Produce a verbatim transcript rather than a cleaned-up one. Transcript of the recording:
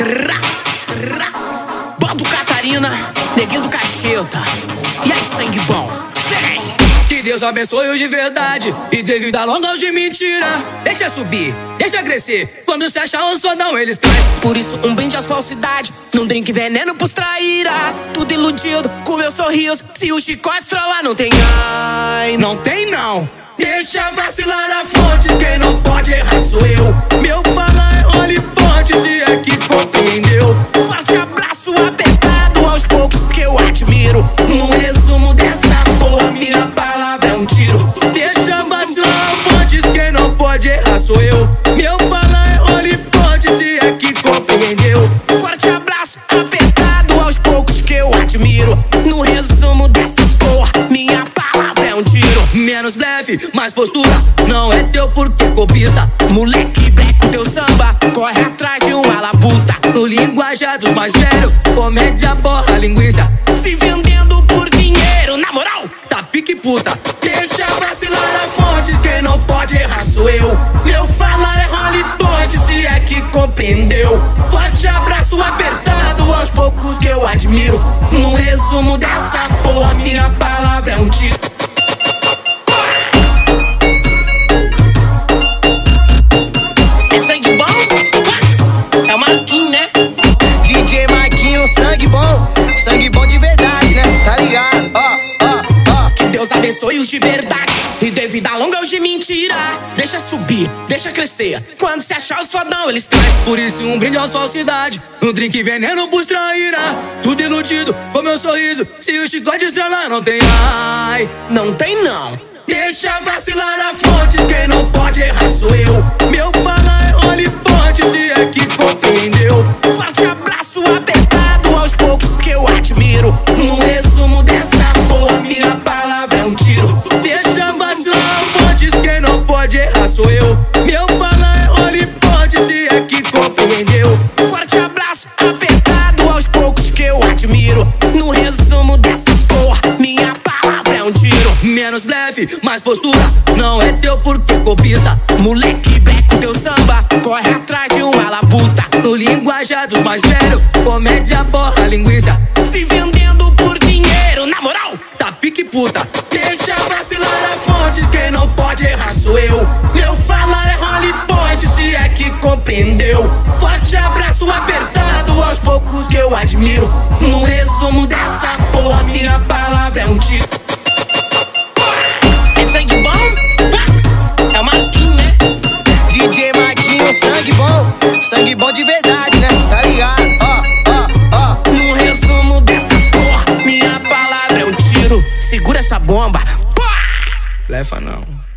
Bando Catarina, neguinho do Cacheta. E aí, sangue bom, vem! Que Deus abençoe os de verdade e dê vida longa aos de mentira. Deixa subir, deixa crescer. Quando se achar um fodão, eles traem. Por isso um brinde às falsidades, num drink veneno pros traíra. Tudo iludido com meu sorriso. Se o chicote estrela não tem ai, não tem não. Deixa vacilar a fonte, quem não pode errar sou eu. Meu fala é Holy Ponte, se é que compreendeu. Forte abraço apertado aos poucos que eu admiro. No resumo dessa porra, minha palavra é um tiro. Deixa vacilar a fonte, quem não pode errar sou eu. Meu fala é Holy Ponte, se é que compreendeu. Forte abraço apertado aos poucos que eu admiro. No resumo dessa porra, minha palavra é um tiro. Menos blefe, mais postura, não é teu porque cobiça. Moleque breco, teu samba corre atrás de uma labuta. No linguajar dos mais velhos, comédia borra linguiça. Se vendendo por dinheiro, na moral, tá pique puta. Deixa vacilar a fonte, quem não pode errar sou eu. Meu falar é Holy Ponte, se é que compreendeu. Forte abraço apertado aos poucos que eu admiro. No resumo dessa porra, minha palavra é um tiro. Sangue bom de verdade, né? Tá ligado? Ó, ó, ó. Que Deus abençoe os de verdade e dê vida longa aos de mentira. Deixa subir, deixa crescer. Quando se achar os fodão, eles caem. Por isso um brinde aos falsidade, um drink veneno pros traíra. Tudo iludido com meu sorriso. Se o chicote estrela não tem ai, não tem não. Deixa vacilar a fonte, quem não pode errar sou eu. Meu fala é Holy Ponte, se é que compreendeu. Forte abraço apertado aos poucos que eu admiro. No resumo dessa porra, minha palavra é um tiro. Deixa vacilar a fonte, quem não pode errar sou eu. Meu fala é Holy Ponte, se é que compreendeu. Forte abraço apertado aos poucos que eu admiro. No resumo dessa porra, minha palavra é um tiro. Menos blefe, mais postura, não é teu porque cobiça. Moleque breco, teu samba corre atrás de uma labuta. No linguajar dos mais velhos, comédia borra linguiça. Se vendendo por dinheiro, na moral, tá pique puta. Deixa vacilar a fonte, quem não pode errar sou eu. Meu falar é Holy Ponte, se é que compreendeu. Forte abraço apertado aos poucos que eu admiro. No resumo dessa porra, minha palavra é um tiro. É sangue bom? É o Marquinhos, né? D J Marquinhos, sangue bom. Sangue bom de verdade, né? Tá ligado? Ó, ó, ó. No resumo dessa porra, minha palavra é um tiro. Segura essa bomba. Lefa não.